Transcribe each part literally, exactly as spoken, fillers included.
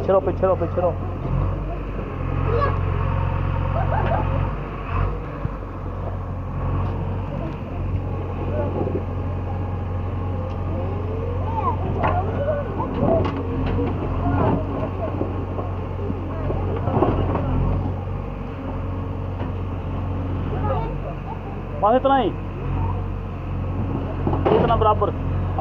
पीछे रहो पीछे रहो पीछे रहो। बस इतना ही, इतना बराबर।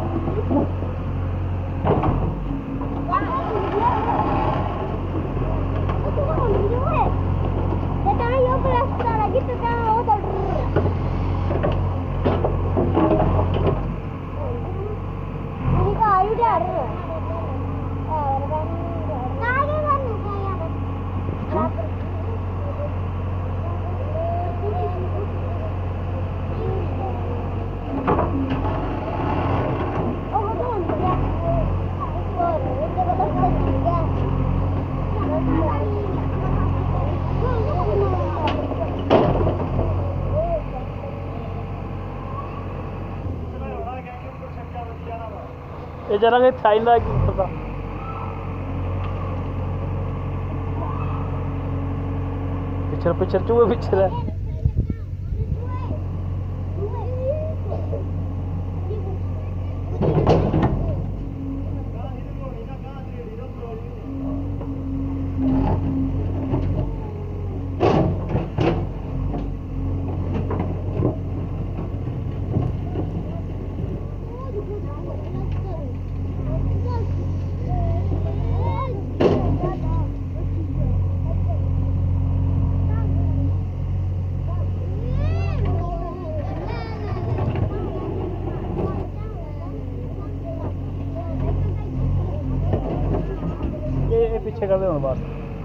ये जरा के थाई ना की पता पिक्चर पिक्चर चूहे पिक्चर है। पीछे कर दे बस।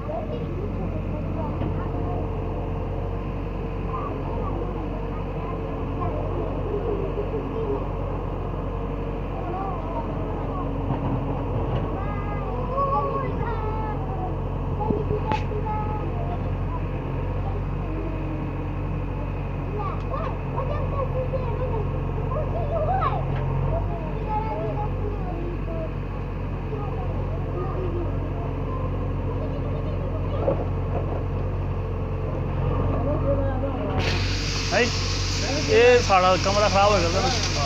ये साढ़ा कमरा खराब हो गया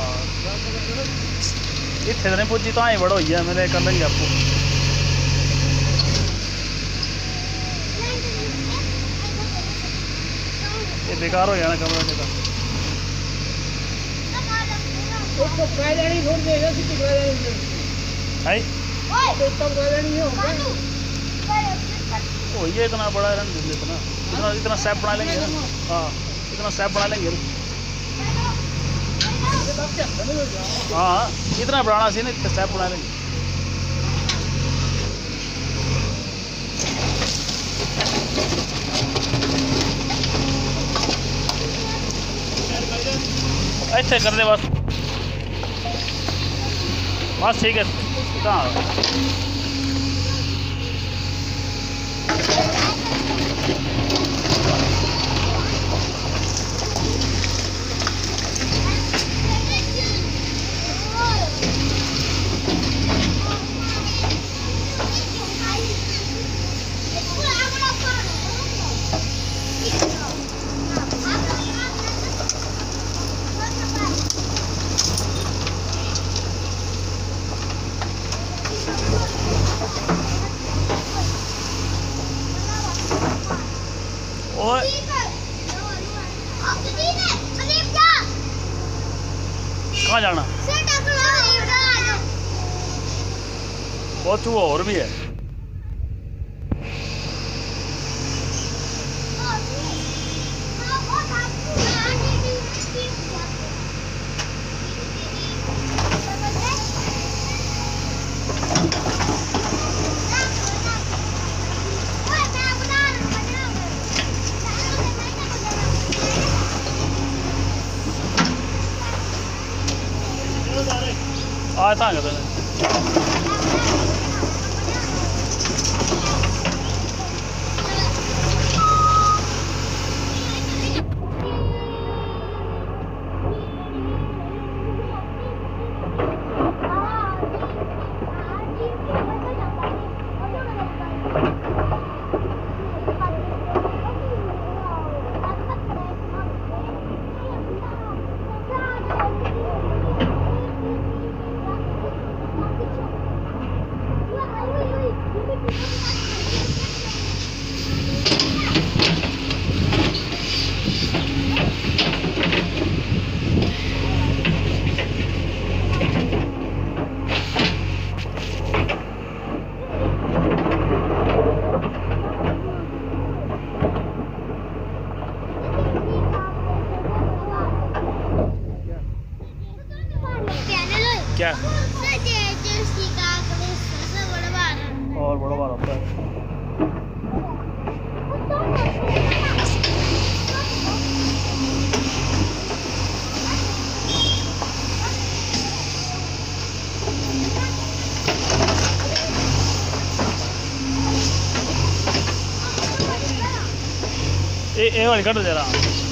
इतने नहीं पुजी तो ही बड़ा हो गया मेरे कर लेंगे आपको। ये बेकार हो गया ना कमरा का। ओ ये इतना बड़ा रन इतना इतना इतना स्टेप बना लेंगे। हाँ इतना स्टेप बना लेंगे। हाँ इतना बनाना सी ना इतना स्टेप बना लेंगे। ऐसे कर दे बस बस ठीक है। कहाँ कहाँ जाना? बहुत चूहा और भी है। आ था क्या तूने? ये ये वाली कट दे रहा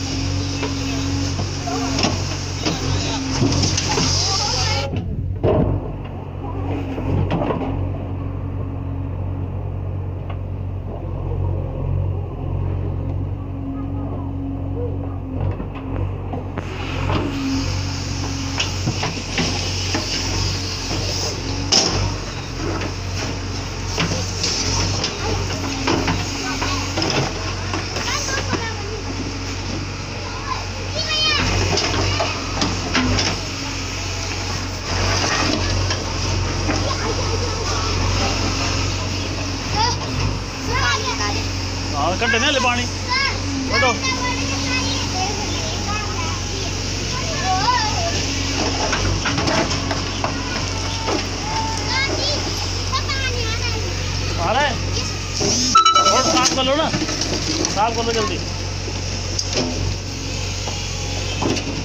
हाँ कट्टे ने ले पानी बटो आ रहा है और साफ कर लो ना साफ कर लो जल्दी